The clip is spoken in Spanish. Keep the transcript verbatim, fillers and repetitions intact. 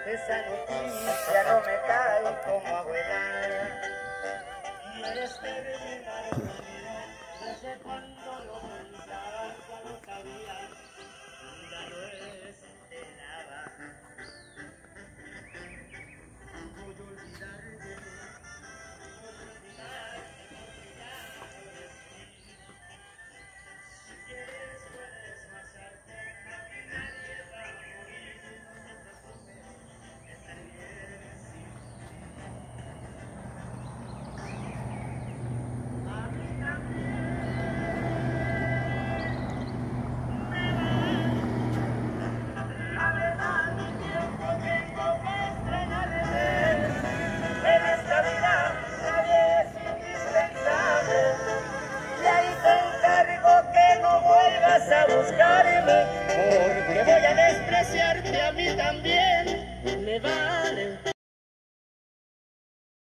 esa noticia no me cae como abuela. Quieres terminar conmigo, desde cuando lo